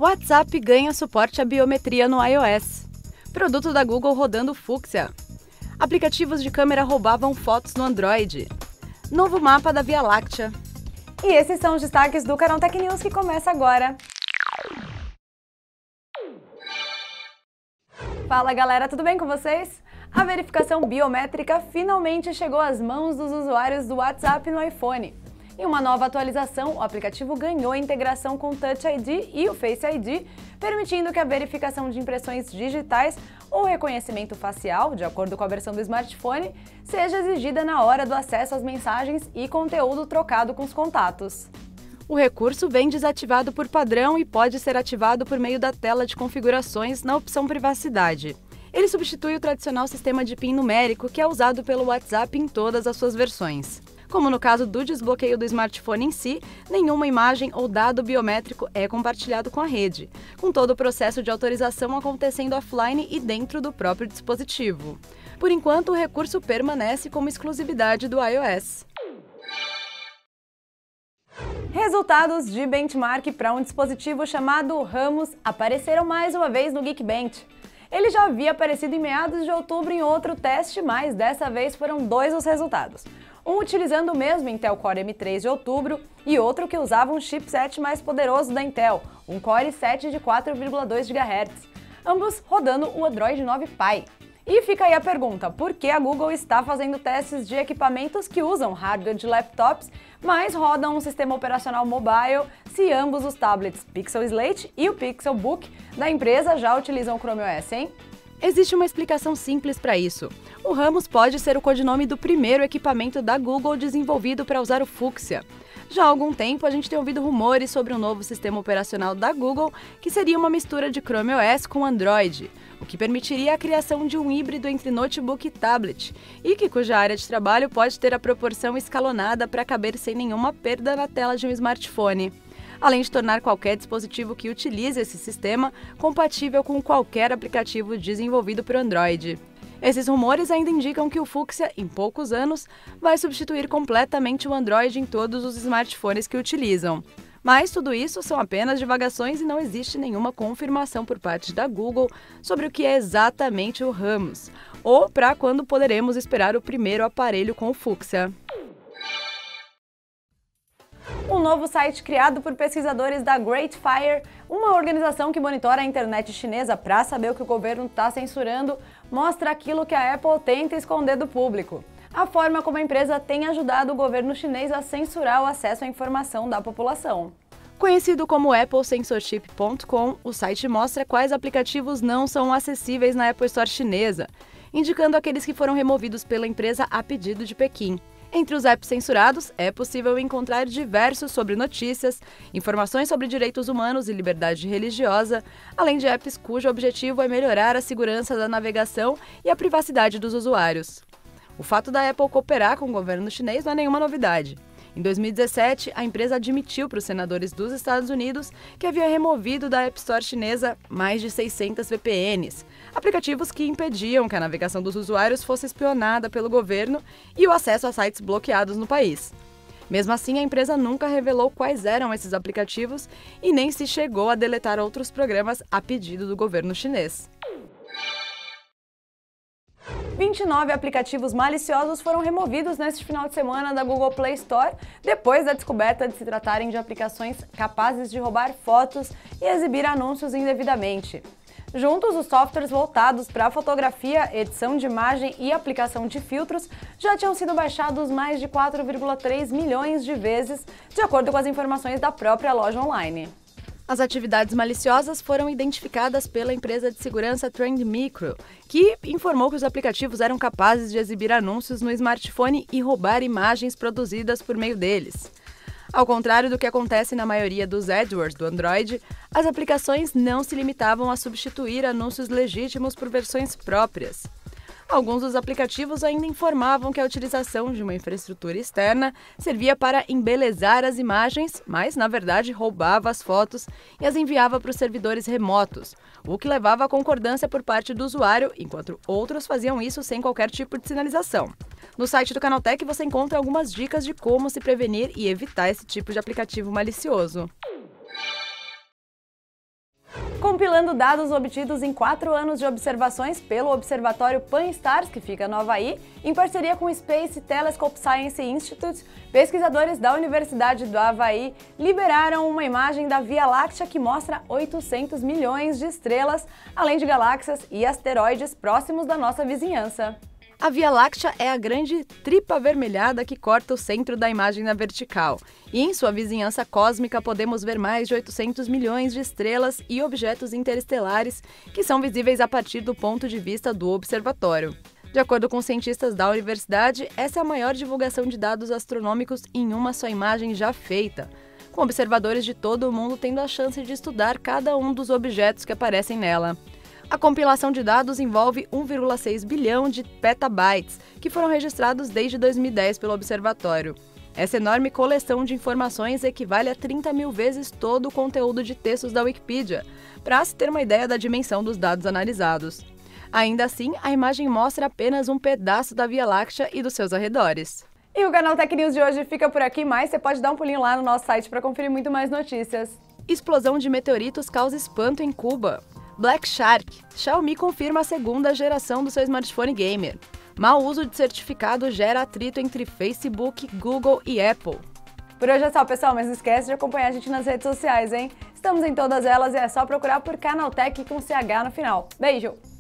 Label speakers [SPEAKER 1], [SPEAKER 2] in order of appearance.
[SPEAKER 1] WhatsApp ganha suporte à biometria no iOS. Produto da Google rodando fúcsia. Aplicativos de câmera roubavam fotos no Android. Novo mapa da Via Láctea.
[SPEAKER 2] E esses são os destaques do Canaltech News que começa agora. Fala galera, tudo bem com vocês? A verificação biométrica finalmente chegou às mãos dos usuários do WhatsApp no iPhone. Em uma nova atualização, o aplicativo ganhou a integração com o Touch ID e o Face ID, permitindo que a verificação de impressões digitais ou reconhecimento facial, de acordo com a versão do smartphone, seja exigida na hora do acesso às mensagens e conteúdo trocado com os contatos.
[SPEAKER 1] O recurso vem desativado por padrão e pode ser ativado por meio da tela de configurações na opção Privacidade. Ele substitui o tradicional sistema de PIN numérico que é usado pelo WhatsApp em todas as suas versões. Como no caso do desbloqueio do smartphone em si, nenhuma imagem ou dado biométrico é compartilhado com a rede, com todo o processo de autorização acontecendo offline e dentro do próprio dispositivo. Por enquanto, o recurso permanece como exclusividade do iOS.
[SPEAKER 2] Resultados de benchmark para um dispositivo chamado Ramos apareceram mais uma vez no Geekbench. Ele já havia aparecido em meados de outubro em outro teste, mas dessa vez foram dois os resultados. Um utilizando o mesmo Intel Core M3 de outubro e outro que usava um chipset mais poderoso da Intel, um Core i7 de 4,2 GHz, ambos rodando o Android 9 Pie. E fica aí a pergunta, por que a Google está fazendo testes de equipamentos que usam hardware de laptops, mas rodam um sistema operacional mobile, se ambos os tablets Pixel Slate e o Pixel Book da empresa já utilizam o Chrome OS, hein?
[SPEAKER 1] Existe uma explicação simples para isso. O Ramos pode ser o codinome do primeiro equipamento da Google desenvolvido para usar o fúcsia. Já há algum tempo a gente tem ouvido rumores sobre um novo sistema operacional da Google que seria uma mistura de Chrome OS com Android, o que permitiria a criação de um híbrido entre notebook e tablet, e que cuja área de trabalho pode ter a proporção escalonada para caber sem nenhuma perda na tela de um smartphone, além de tornar qualquer dispositivo que utilize esse sistema compatível com qualquer aplicativo desenvolvido por Android. Esses rumores ainda indicam que o fúcsia, em poucos anos, vai substituir completamente o Android em todos os smartphones que utilizam. Mas tudo isso são apenas divagações e não existe nenhuma confirmação por parte da Google sobre o que é exatamente o Ramos, ou para quando poderemos esperar o primeiro aparelho com o fúcsia.
[SPEAKER 2] Um novo site criado por pesquisadores da Great Fire, uma organização que monitora a internet chinesa para saber o que o governo está censurando, mostra aquilo que a Apple tenta esconder do público. A forma como a empresa tem ajudado o governo chinês a censurar o acesso à informação da população.
[SPEAKER 1] Conhecido como applecensorship.com, o site mostra quais aplicativos não são acessíveis na Apple Store chinesa, indicando aqueles que foram removidos pela empresa a pedido de Pequim. Entre os apps censurados, é possível encontrar diversos sobre notícias, informações sobre direitos humanos e liberdade religiosa, além de apps cujo objetivo é melhorar a segurança da navegação e a privacidade dos usuários. O fato da Apple cooperar com o governo chinês não é nenhuma novidade. Em 2017, a empresa admitiu para os senadores dos Estados Unidos que havia removido da App Store chinesa mais de 600 VPNs, aplicativos que impediam que a navegação dos usuários fosse espionada pelo governo e o acesso a sites bloqueados no país. Mesmo assim, a empresa nunca revelou quais eram esses aplicativos e nem se chegou a deletar outros programas a pedido do governo chinês.
[SPEAKER 2] 29 aplicativos maliciosos foram removidos neste final de semana da Google Play Store, depois da descoberta de se tratarem de aplicações capazes de roubar fotos e exibir anúncios indevidamente. Juntos, os softwares voltados para fotografia, edição de imagem e aplicação de filtros já tinham sido baixados mais de 4,3 milhões de vezes, de acordo com as informações da própria loja online.
[SPEAKER 1] As atividades maliciosas foram identificadas pela empresa de segurança Trend Micro, que informou que os aplicativos eram capazes de exibir anúncios no smartphone e roubar imagens produzidas por meio deles. Ao contrário do que acontece na maioria dos AdWords do Android, as aplicações não se limitavam a substituir anúncios legítimos por versões próprias. Alguns dos aplicativos ainda informavam que a utilização de uma infraestrutura externa servia para embelezar as imagens, mas, na verdade, roubava as fotos e as enviava para os servidores remotos, o que levava à concordância por parte do usuário, enquanto outros faziam isso sem qualquer tipo de sinalização. No site do Canaltech você encontra algumas dicas de como se prevenir e evitar esse tipo de aplicativo malicioso.
[SPEAKER 2] Compilando dados obtidos em 4 anos de observações pelo Observatório Pan-STARRS, que fica no Havaí, em parceria com o Space Telescope Science Institute, pesquisadores da Universidade do Havaí liberaram uma imagem da Via Láctea que mostra 800 milhões de estrelas, além de galáxias e asteroides próximos da nossa vizinhança.
[SPEAKER 1] A Via Láctea é a grande tripa avermelhada que corta o centro da imagem na vertical. E em sua vizinhança cósmica podemos ver mais de 800 milhões de estrelas e objetos interestelares que são visíveis a partir do ponto de vista do observatório. De acordo com cientistas da universidade, essa é a maior divulgação de dados astronômicos em uma só imagem já feita, com observadores de todo o mundo tendo a chance de estudar cada um dos objetos que aparecem nela. A compilação de dados envolve 1,6 bilhão de petabytes, que foram registrados desde 2010 pelo observatório. Essa enorme coleção de informações equivale a 30 mil vezes todo o conteúdo de textos da Wikipedia, para se ter uma ideia da dimensão dos dados analisados. Ainda assim, a imagem mostra apenas um pedaço da Via Láctea e dos seus arredores.
[SPEAKER 2] E o Canal Tech News de hoje fica por aqui, mas você pode dar um pulinho lá no nosso site para conferir muito mais notícias.
[SPEAKER 1] Explosão de meteoritos causa espanto em Cuba. Black Shark. Xiaomi confirma a segunda geração do seu smartphone gamer. Mau uso de certificado gera atrito entre Facebook, Google e Apple.
[SPEAKER 2] Por hoje é só, pessoal, mas não esquece de acompanhar a gente nas redes sociais, hein? Estamos em todas elas e é só procurar por Canaltech com CH no final. Beijo!